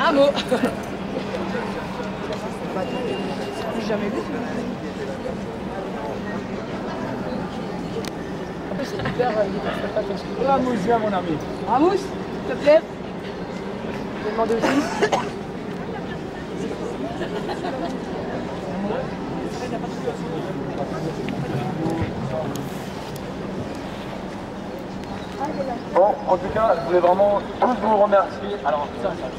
Un mot. J'ai jamais vu. En plus, c'est hyper pas Ramous, viens mon ami. Ramous, s'il te plaît. Je vais demander aussi. Bon, en tout cas, je voulais vraiment tous vous remercier. Alors,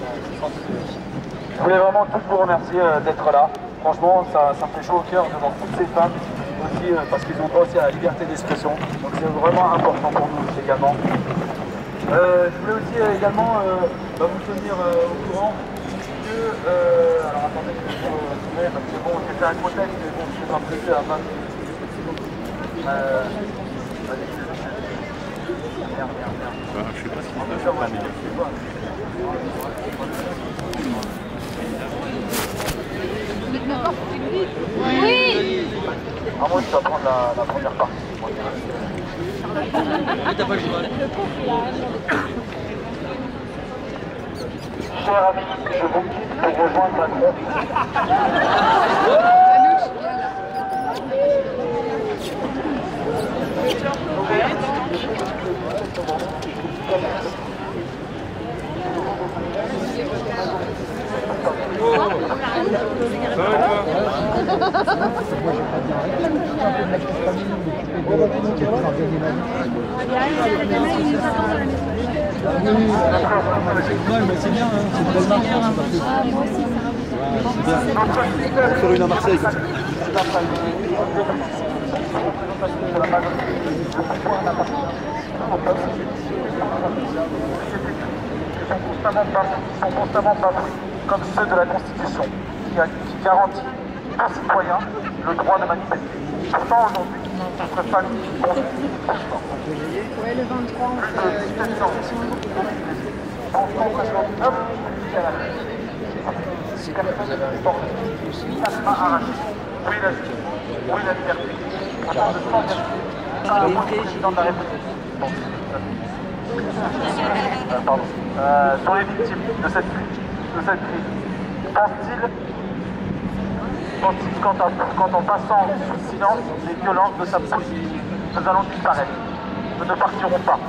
je voulais vraiment tous vous remercier d'être là. Franchement, ça me fait chaud au cœur devant toutes ces femmes, aussi parce qu'ils ont droit aussi à la liberté d'expression. Donc c'est vraiment important pour nous également. Je voulais aussi également vous tenir au courant que... alors attendez, je vais vous retrouver parce que bon, c'était un contexte, mais bon, je suis pas prévu à 20 minutes. Je sais pas ce qu'il se passe. Oui. Ah, moi, je vais prendre la première partie. T'as pas le choix. Chers amis, je vous quitte pour rejoindre la groupe. Ouais, mais c'est bien, hein. C'est une belle marche. On va faire une à Marseille comme ça. Sont constamment bafoués, comme ceux de la Constitution, qui garantit aux citoyens le droit de manifester. Pourtant, aujourd'hui, notre famille constitue Ouais, le 23, on fait une en presque 9 à la vie. Ces personnes portent littéralement arrachées. Oui, la vie, oui, la liberté. Autant de sang versé par le président de la République. Bon, pardon. Sont les victimes de cette crise. Pense-t-il qu'en passant sous silence les violences de sa politique, nous allons disparaître. Nous ne partirons pas.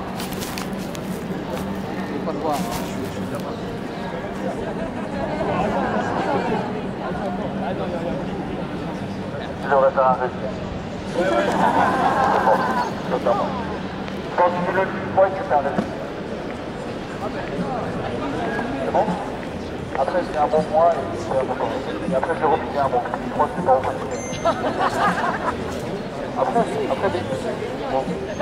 Je devrais faire un résumé. C'est bon, totalement. Quand tu voulais plus de poids, tu fais un résumé. C'est bon? Après, je fais un bon mois et je fais un bon temps. Et après, je vais replier un bon. Je crois que c'est pas recontinuer. Après, des... Bon.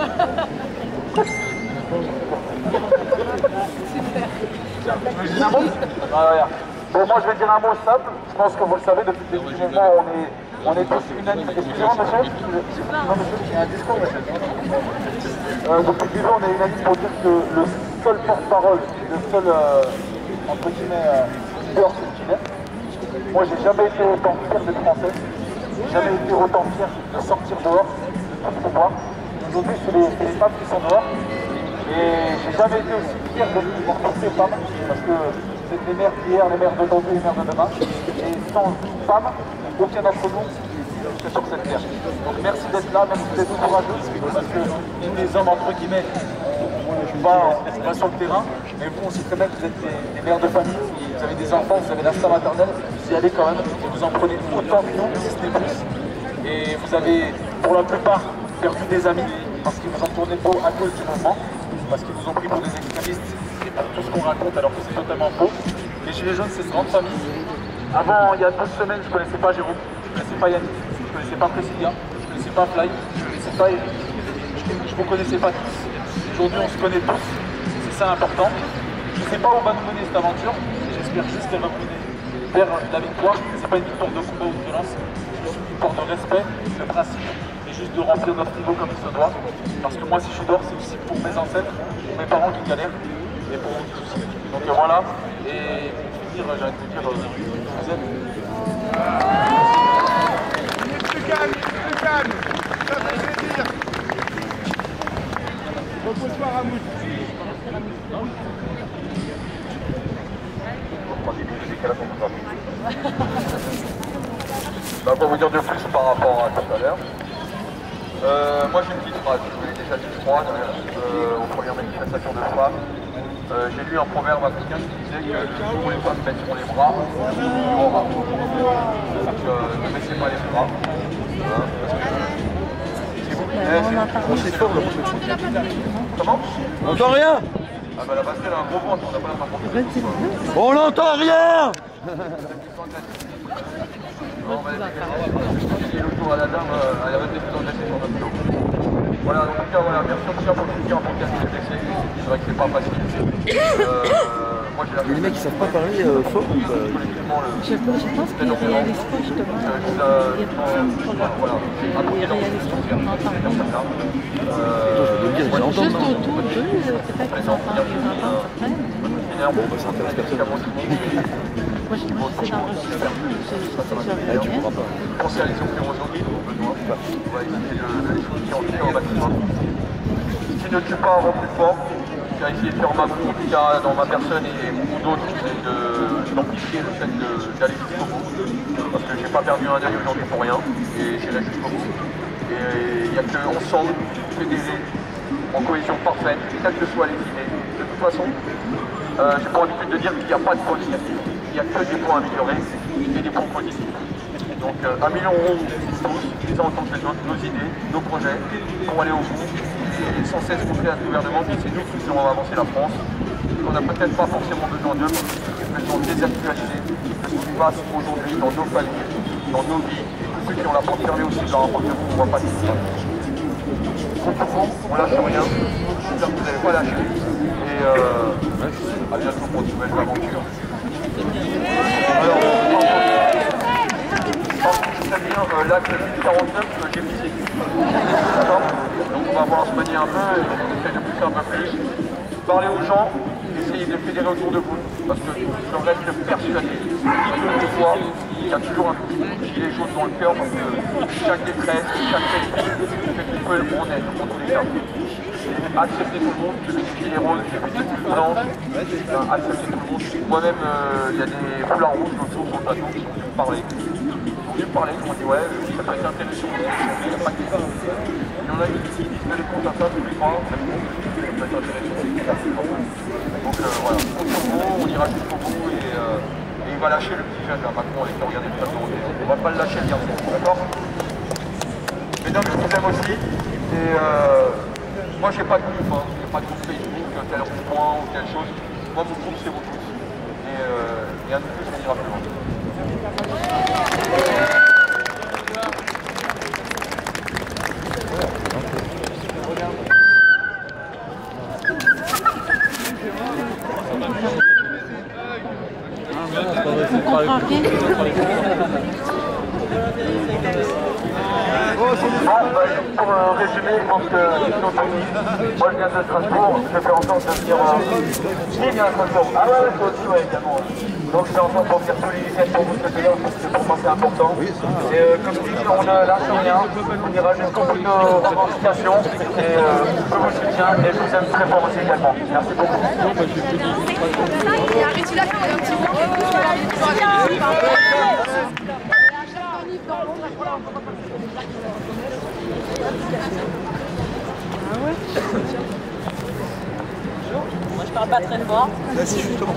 Je dis un mot? Regarde. Bon, moi, je vais dire un mot simple. Je pense que vous le savez, depuis le début du mouvement, on est tous unanimes. Excusez-moi, monsieur. Non, monsieur, il y a un discours, monsieur. Depuis le début, on est unanime pour dire que le seul porte-parole, le seul, entre guillemets, leader, c'est Kylian. Moi, j'ai jamais été autant fier d'être français. J'ai jamais été autant fier de sortir dehors, de tout pouvoir. Aujourd'hui, c'est les femmes qui sont dehors. Et j'ai jamais été aussi fier d'être pour ces femmes, parce que c'est les mères d'hier, les mères d'aujourd'hui, les mères de demain. Et sans femmes, aucun d'entre nous serait sur cette terre. Donc merci d'être là, même si vous êtes courageux, parce que nous les hommes, entre guillemets, on va sur le terrain, mais vous, on sait très bien que vous êtes des mères de famille, vous avez des enfants, vous avez l'instinct maternel, vous y allez quand même, et vous en prenez autant que nous, si ce n'est plus. Et vous avez, pour la plupart, perdu des amis, parce qu'ils vous ont tourné le dos à cause du mouvement, parce qu'ils vous ont pris pour des extrémistes, et pour tout ce qu'on raconte, alors que c'est totalement faux. Les Gilets jaunes, c'est une grande famille. Avant, il y a 12 semaines, je ne connaissais pas Jérôme, je ne connaissais pas Yannick, je ne connaissais pas Priscilla, je ne connaissais pas Fly, je ne connaissais pas Eric, je ne vous connaissais pas tous. Aujourd'hui, on se connaît tous, c'est ça important. Je ne sais pas où va nous mener cette aventure, j'espère juste qu'elle va nous mener vers la victoire. Ce n'est pas une victoire de combat ou de violence, c'est juste une victoire de respect, de principe, et juste de remplir notre niveau comme il se doit. Parce que moi, si je suis dehors, c'est aussi pour mes ancêtres, pour mes parents qui galèrent, et pour vous aussi. Donc voilà, et pour finir, j'ai envie de dire, vous êtes... Plus calme, ça fait plaisir. Repose-toi, Ramous. quelle heure on vous bah, pour vous dire de plus par rapport à tout à l'heure. Moi j'ai une petite phrase, je vous l'ai déjà dit, je crois, aux premières manifestations de femmes. J'ai lu un proverbe africain qui disait que tous les femmes mettront les bras, on aura. Donc ne baissez pas les bras. C'est fort là. Comment? On n'entend rien. Ah bah la Bastille a un gros ventre, on n'a pas l'impression. On n'entend rien. Non, mais j'ai le tour à la dame, elle avait des choses en sur notre dos. Voilà, en tout cas, voilà, merci en tout cas pour le soutien pour casser les blessés. C'est vrai que c'est pas facile. Moi, j'ai la Les mecs ils savent pas parler fort ou pas? Je pense qu'il réalise pas justement. Voilà, Il réalise pas qu'on entend. Juste autour d'eux, peut-être qu'ils entendent les entendre certains. Bon bah ça intéresse personne. Moi je pense que c'est d'enregistrer. Je sais que Pensez à les offrir aux autres qui ont besoin. On va essayer de les soutenir au maximum. Qui ne tue pas avant plus fort. J'ai essayé de faire ma bout, en tout cas dans ma personne et beaucoup d'autres, c'est d'amplifier le fait d'aller jusqu'au bout. Parce que j'ai pas perdu un œil aujourd'hui pour rien, et j'irai jusqu'au bout. Et il n'y a qu'ensemble, fédérés, en cohésion parfaite, quelles que soient les idées. De toute façon, j'ai pas l'habitude de dire qu'il n'y a pas de points négatifs. Il n'y a que des points améliorés et des points positifs. Donc améliorons tous, les uns en tant que les autres, nos idées, nos projets, pour aller au bout. Et sans cesse montrer à ce gouvernement que c'est nous qui faisons avancer la France, qu'on n'a peut-être pas forcément besoin d'eux, mais qu'ils sont désactualisés de ce qui se passe aujourd'hui dans nos familles, dans nos vies, et tous ceux qui ont la porte fermée aussi de leur appartement, on ne voit pas ce qui se passe. On lâche rien, j'espère que vous n'allez pas lâcher, et à bientôt pour de nouvelles aventures. Alors, c'est-à-dire l'acte 1049 que j'ai visé. D'accord? Donc on va voir se manier un peu, et on essaie de pousser un peu plus. Parler aux gens, essayer de fédérer autour de vous, parce que je reste persuadé des fois, il y a toujours un petit gilet jaune dans le cœur, parce que chaque détresse, chaque fait qu'on peut en être, en tous les cas. Accepter tout le monde, je suis gilet rose, je suis gilet blanche, accepter tout le monde. Moi-même, il y a des foulards rouges autour sur le plateau qui sont venus me parler. Ils m'ont dit ouais, ça peut être intéressant, il n'y a pas que ça. Il y en a qui disent que les comptes à ça tous les mois, ça peut être intéressant. Donc voilà, on ira jusqu'au bout et il va lâcher le petit jeune là, Macron avec qui on regardait le plateau. On va pas le lâcher le garçon, d'accord? Mesdames, je vous aime aussi. Et moi j'ai pas de groupe, hein. J'ai pas de groupe Facebook, tel point ou telle chose. Moi mon groupe c'est vous tous. Et à nous tous on ira plus loin. on comprend rien. Pour résumer, je pense que moi je viens de Strasbourg, je fais en sorte de venir. Qui vient à Strasbourg? Ah ouais, toi aussi, ouais, également. Donc je fais en sorte pour venir tous les week-ends pour vous soutenir, parce que pour moi c'est important. Et comme dit, on ne lâche rien, on ira jusqu'au bout de nos revendications. Et je vous soutiens et je vous aime très fort aussi également. Merci beaucoup. Moi je parle pas très fort. Vas-y justement.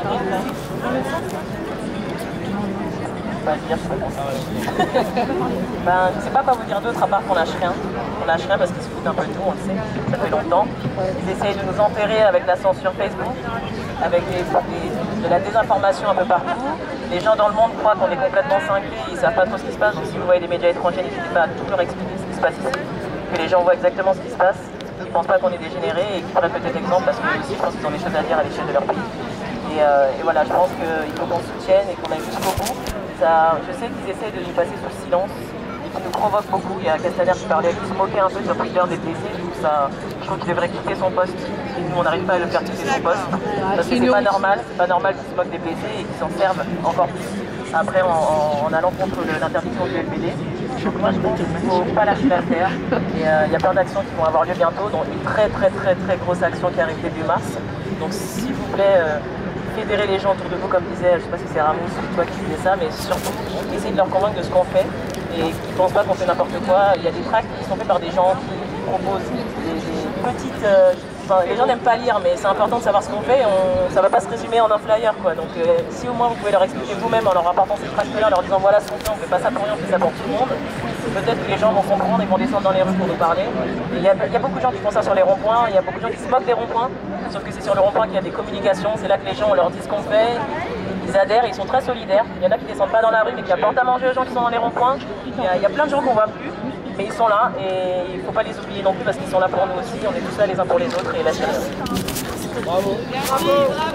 Ben, je sais pas vous dire d'autre à part qu'on lâche rien. On lâche rien parce qu'ils se foutent un peu de nous, on le sait, ça fait longtemps. Ils essayent de nous enterrer avec la censure Facebook, avec de la désinformation un peu partout. Les gens dans le monde croient qu'on est complètement cinglés, ils savent pas trop ce qui se passe. Donc si vous voyez les médias étrangers, n'hésitez pas à tout leur expliquer ce qui se passe ici, que les gens voient exactement ce qui se passe. Ils ne pensent pas qu'on est dégénérés et qu'ils prennent peut-être exemple parce que aussi je pense qu'ils ont des choses à dire à l'échelle de leur pays. Et voilà, je pense qu'il faut qu'on soutienne et qu'on aille jusqu'au bout. Je sais qu'ils essaient de nous passer sous le silence et qu'ils nous provoquent beaucoup. Il y a Castaner qui parlait, qui se moquait un peu sur Twitter des blessés. Je trouve qu'il devrait quitter son poste. Et nous, on n'arrive pas à le faire quitter son poste. Parce que c'est pas normal qu'ils se moquent des blessés et qu'ils s'en servent encore plus après en allant contre l'interdiction du LBD. Donc moi je pense qu'il ne faut pas lâcher l'affaire. Et il y a plein d'actions qui vont avoir lieu bientôt, dont une très grosse action qui arrive début mars. Donc s'il vous plaît, fédérer les gens autour de vous, comme disait, je ne sais pas si c'est Ramos ou toi qui disais ça, mais surtout essayer de leur convaincre de ce qu'on fait et qu'ils ne pensent pas qu'on fait n'importe quoi. Il y a des tracts qui sont faits par des gens qui proposent des petites... Enfin, les gens n'aiment pas lire, mais c'est important de savoir ce qu'on fait. Ça ne va pas se résumer en un flyer, quoi. Donc si au moins vous pouvez leur expliquer vous-même en leur apportant ces tracts-là, en leur disant voilà ce qu'on fait, on ne fait pas ça pour rien, on fait ça pour tout le monde. Peut-être que les gens vont comprendre et vont descendre dans les rues pour nous parler. Il y a beaucoup de gens qui font ça sur les ronds-points, il y a beaucoup de gens qui se moquent des ronds-points, sauf que c'est sur le rond-point qu'il y a des communications, c'est là que les gens on leur dit ce qu'on fait, ils adhèrent, ils sont très solidaires. Il y en a qui ne descendent pas dans la rue mais qui apportent à manger aux gens qui sont dans les ronds-points. Il y a plein de gens qu'on ne voit plus, mais ils sont là et il ne faut pas les oublier non plus parce qu'ils sont là pour nous aussi, on est tous là les uns pour les autres et lâchez rien. Bravo. Bravo.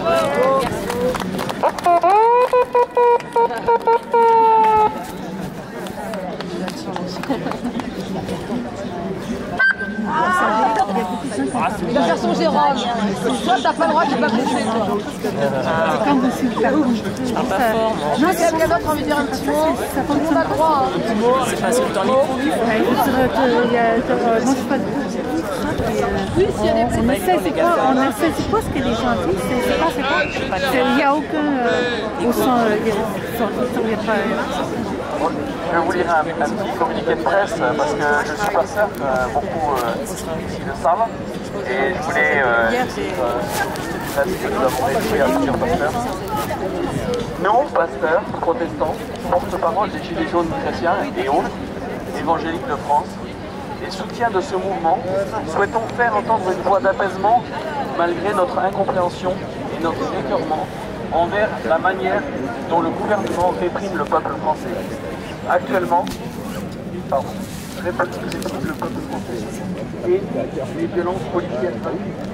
Il va faire son Jérôme. Toi, t'as pas le droit, tu vas bouffer, toi. Quand vous suivez la route, Non, si quelqu'un d'autre a envie de dire un petit mot, tout le monde a le droit. C'est facile dans les moi je pas de Oui, s'il y a des on essaie, c'est quoi, c'est quoi ce que les gens disent, c'est pas, il n'y a aucun, au sens, il n'y a pas... Je vais vous lire un petit communiqué de presse parce que je suis pasteur, beaucoup ici le savent, et je voulais que nous avons écrit à plusieurs pasteurs. Nous, pasteurs protestants, porte-parole des Gilets jaunes chrétiens et autres, évangéliques de France, et soutiens de ce mouvement, souhaitons faire entendre une voix d'apaisement malgré notre incompréhension et notre écœurement envers la manière dont le gouvernement réprime le peuple français. Actuellement, réprime le peuple français et les violences policières.